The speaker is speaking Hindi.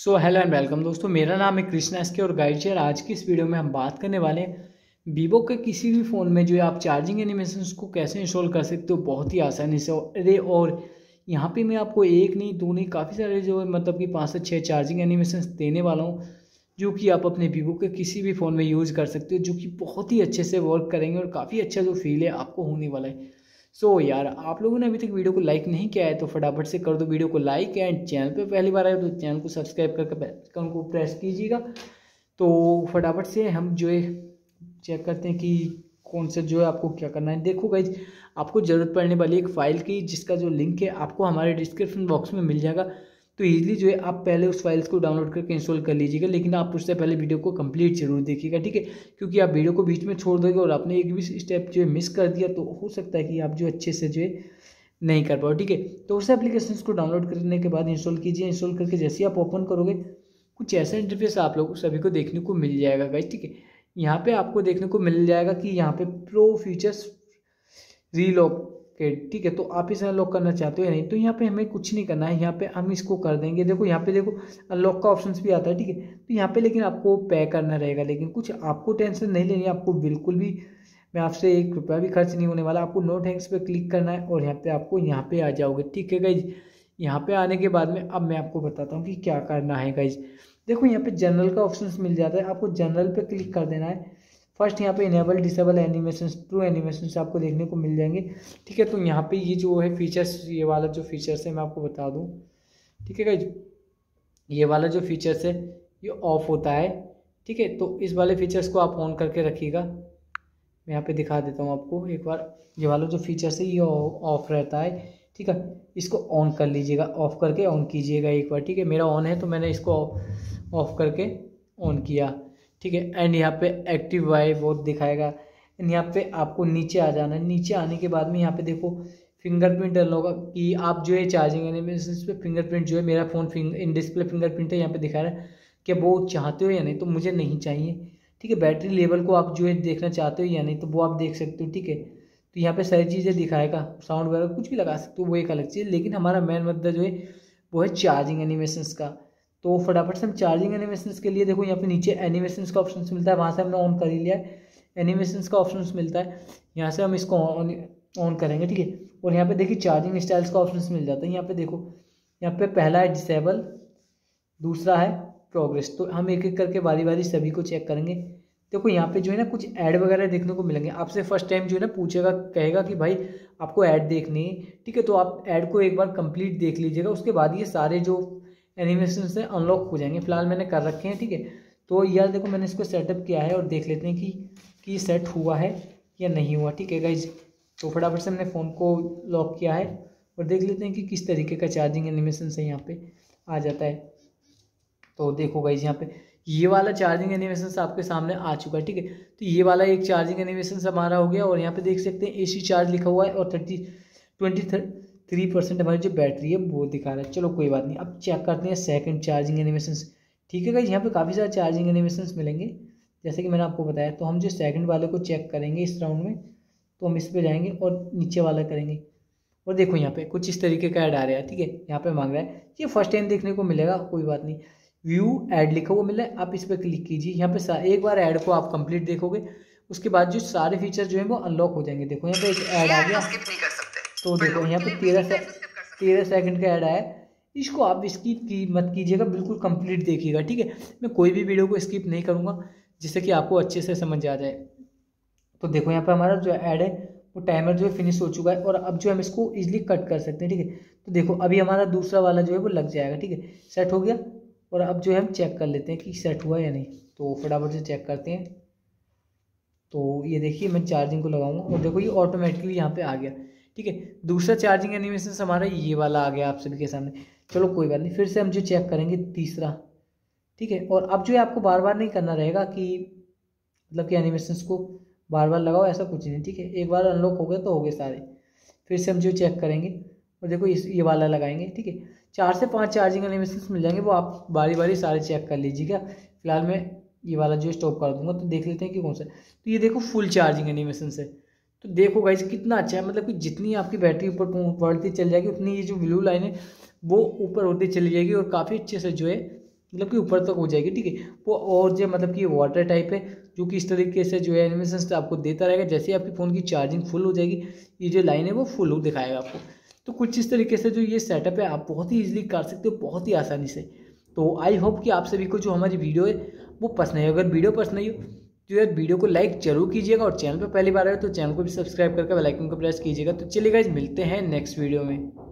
सो हेलो एंड वेलकम दोस्तों, मेरा नाम है कृष्णा एसके और गाइड शेयर। आज की इस वीडियो में हम बात करने वाले हैं वीवो के किसी भी फ़ोन में जो है आप चार्जिंग एनिमेशंस को कैसे इंस्टॉल कर सकते हो बहुत ही आसानी से। और यहाँ पे मैं आपको एक नहीं दो नहीं काफ़ी सारे जो है मतलब कि 5 से 6 चार्जिंग एनिमेशंस देने वाला हूँ जो कि आप अपने वीवो के किसी भी फ़ोन में यूज़ कर सकते हो, जो कि बहुत ही अच्छे से वर्क करेंगे और काफ़ी अच्छा जो फील है आपको होने वाला है। यार आप लोगों ने अभी तक वीडियो को लाइक नहीं किया है तो फटाफट से कर दो वीडियो को लाइक, एंड चैनल पे पहली बार आए तो चैनल को सब्सक्राइब करके बेल आइकन को प्रेस कीजिएगा। तो फटाफट से हम जो है चेक करते हैं कि कौन सा जो है आपको क्या करना है। देखो गाइज, आपको ज़रूरत पड़ने वाली एक फ़ाइल की जिसका जो लिंक है आपको हमारे डिस्क्रिप्शन बॉक्स में मिल जाएगा। तो ईजिली जो है आप पहले उस फाइल्स को डाउनलोड करके इंस्टॉल कर लीजिएगा, लेकिन आप उससे पहले वीडियो को कंप्लीट जरूर देखिएगा, ठीक है। क्योंकि आप वीडियो को बीच में छोड़ दोगे और आपने एक भी स्टेप जो है मिस कर दिया तो हो सकता है कि आप जो अच्छे से जो है नहीं कर पाओ, ठीक है। तो उस एप्लीकेशन को डाउनलोड करने के बाद इंस्टॉल कीजिए। इंस्टॉल करके जैसे ही आप ओपन करोगे कुछ ऐसा इंटरफेस आप लोग सभी को देखने को मिल जाएगा गाइस, ठीक है। यहाँ पे आपको देखने को मिल जाएगा कि यहाँ पे प्रो फीचर्स रीलॉकेट, ठीक है। तो आप इसे अनलॉक करना चाहते हो या नहीं, तो यहाँ पे हमें कुछ नहीं करना है। यहाँ पे हम इसको कर देंगे। देखो यहाँ पे देखो अनलॉक का ऑप्शंस भी आता है, ठीक है। तो यहाँ पे लेकिन आपको पे करना रहेगा, लेकिन कुछ आपको टेंशन नहीं लेनी है, आपको बिल्कुल भी मैं आपसे 1 रुपया भी खर्च नहीं होने वाला। आपको नो थैंक्स पे क्लिक करना है और यहाँ पे आपको यहाँ पे आ जाओगे, ठीक है गाइज। यहाँ पे आने के बाद में अब मैं आपको बताता हूँ कि क्या करना है गाइज। देखो यहाँ पे जनरल का ऑप्शन मिल जाता है, आपको जनरल पे क्लिक कर देना है। फर्स्ट यहाँ पे enable disable animation, true animation आपको देखने को मिल जाएंगे, ठीक है। तो यहाँ पे ये जो है फीचर्स, ये वाला जो फीचर्स है मैं आपको बता दूँ, ठीक है गाइज। ये वाला जो फीचर्स है ये ऑफ होता है, ठीक है। तो इस वाले फीचर्स को आप ऑन करके रखिएगा। मैं यहाँ पे दिखा देता हूँ आपको एक बार। ये वाला जो फीचर्स है ये ऑफ रहता है, ठीक है। इसको ऑन कर लीजिएगा, ऑफ करके ऑन कीजिएगा एक बार, ठीक है। मेरा ऑन है तो मैंने इसको ऑफ करके ऑन किया, ठीक है। एंड यहाँ पे एक्टिव वाई वो दिखाएगा। एंड यहाँ पे आपको नीचे आ जाना है। नीचे आने के बाद में यहाँ पे देखो फिंगरप्रिंट होगा कि आप जो है चार्जिंग एनिमेशन पे फिंगरप्रिंट जो है, मेरा फ़ोन इन डिस्प्ले फिंगरप्रिंट है, यहाँ पे दिखा रहा है कि वो चाहते हो या नहीं, तो मुझे नहीं चाहिए, ठीक है। बैटरी लेवल को आप जो है देखना चाहते हो या नहीं तो वो आप देख सकते हो, ठीक है। तो यहाँ पे सारी चीज़ें दिखाएगा, साउंड वगैरह कुछ भी लगा सकते हो, वो एक अलग चीज़। लेकिन हमारा मेन मुद्दा जो है वो है चार्जिंग एनिमेशंस का। तो फटाफट से हम चार्जिंग एनिमेशंस के लिए देखो यहाँ पे नीचे एनिमेशंस का ऑप्शन मिलता है, वहाँ से हमने ऑन कर ही लिया है। एनिमेशंस का ऑप्शन मिलता है, यहाँ से हम इसको ऑन करेंगे, ठीक है। और यहाँ पे देखिए चार्जिंग स्टाइल्स का ऑप्शन मिल जाता है। यहाँ पे देखो, यहाँ पे पहला है डिसेबल, दूसरा है प्रोग्रेस। तो हम एक एक करके बारी बारी सभी को चेक करेंगे। देखो यहाँ पे जो है ना कुछ ऐड वगैरह देखने को मिलेंगे। आपसे फर्स्ट टाइम जो है ना पूछेगा, कहेगा कि भाई आपको ऐड देखनी है, ठीक है। तो आप ऐड को एक बार कंप्लीट देख लीजिएगा, उसके बाद ये सारे जो एनिमेशन से अनलॉक हो जाएंगे। फिलहाल मैंने कर रखे हैं, ठीक है। तो यार देखो मैंने इसको सेटअप किया है और देख लेते हैं कि सेट हुआ है या नहीं हुआ, ठीक है गाइज। तो फटाफट से हमने फ़ोन को लॉक किया है और देख लेते हैं कि किस तरीके का चार्जिंग एनिमेशन से यहाँ पे आ जाता है। तो देखो गाइज यहाँ पे ये वाला चार्जिंग एनिमेशन आपके सामने आ चुका है, ठीक है। तो ये वाला एक चार्जिंग एनिमेशन हमारा हो गया और यहाँ पे देख सकते हैं AC चार्ज लिखा हुआ है और 23% हमारी जो बैटरी है वो दिखा रहा है। चलो कोई बात नहीं, अब चेक करते हैं सेकंड चार्जिंग एनिमेशन, ठीक है गाइज। यहाँ पे काफ़ी सारे चार्जिंग एनिमेशन मिलेंगे जैसे कि मैंने आपको बताया। तो हम जो सेकंड वाले को चेक करेंगे इस राउंड में, तो हम इस पर जाएंगे और नीचे वाला करेंगे। और देखो यहाँ पे कुछ इस तरीके का ऐड आ रहा है, ठीक है। यहाँ पे मांग रहा है, ये फर्स्ट टाइम देखने को मिलेगा, कोई बात नहीं। व्यू ऐड लिखा हुआ मिल रहा है, आप इस पर क्लिक कीजिए। यहाँ पे एक बार ऐड को आप कंप्लीट देखोगे, उसके बाद जो सारे फीचर जो है वो अनलॉक हो जाएंगे। देखो यहाँ पे एक ऐड आ गया, तो देखो यहाँ पे 13 सेकंड का ऐड आया है। इसको आप स्किप मत कीजिएगा, बिल्कुल कंप्लीट देखिएगा, ठीक है। मैं कोई भी वीडियो को स्किप नहीं करूँगा जिससे कि आपको अच्छे से समझ आ जाए। तो देखो यहाँ पे हमारा जो ऐड है वो टाइमर जो है फिनिश हो चुका है और अब जो हम इसको इजीली कट कर सकते हैं, ठीक है। तो देखो अभी हमारा दूसरा वाला जो है वो लग जाएगा, ठीक है। सेट हो गया और अब जो है हम चेक कर लेते हैं कि सेट हुआ या नहीं। तो फटाफट से चेक करते हैं। तो ये देखिए मैं चार्जिंग को लगाऊंगा और देखो ये ऑटोमेटिकली यहाँ पे आ गया, ठीक है। दूसरा चार्जिंग एनिमेशन हमारा ये वाला आ गया आप सभी के सामने। चलो कोई बात नहीं, फिर से हम जो चेक करेंगे तीसरा, ठीक है। और अब जो है आपको बार बार नहीं करना रहेगा कि मतलब कि एनिमेशंस को बार बार लगाओ, ऐसा कुछ नहीं, ठीक है। एक बार अनलॉक हो गए तो हो गए सारे। फिर से हम जो चेक करेंगे और देखो ये वाला लगाएंगे, ठीक है। 4 से 5 चार्जिंग एनिमेशन मिल जाएंगे, वो आप बारी बारी सारे चेक कर लीजिएगा। फिलहाल मैं ये वाला जो स्टॉप कर दूंगा, तो देख लेते हैं कि कौन सा। तो ये देखो फुल चार्जिंग एनिमेशन से, तो देखो गाइस कितना अच्छा है। मतलब कि जितनी आपकी बैटरी ऊपर बढ़ती चल जाएगी उतनी ये जो ब्लू लाइन है वो ऊपर होती चली जाएगी और काफ़ी अच्छे से जो है मतलब कि ऊपर तक हो जाएगी, ठीक है। वो और जो मतलब कि वाटर टाइप है, जो कि इस तरीके से जो है एनिमेशन आपको देता रहेगा। जैसे ही आपकी फ़ोन की चार्जिंग फुल हो जाएगी, ये जो लाइन है वो फुल हो दिखाएगा आपको। तो कुछ इस तरीके से जो ये सेटअप है आप बहुत ही ईजिली कर सकते हो, बहुत ही आसानी से। तो आई होप कि आप सभी को जो हमारी वीडियो है वो पसंद है। अगर वीडियो पसंद आई हो तो यार वीडियो को लाइक जरूर कीजिएगा, और चैनल पर पहली बार आए तो चैनल को भी सब्सक्राइब करके बेल आइकन को प्रेस कीजिएगा। तो चलिए गाइस, मिलते हैं नेक्स्ट वीडियो में।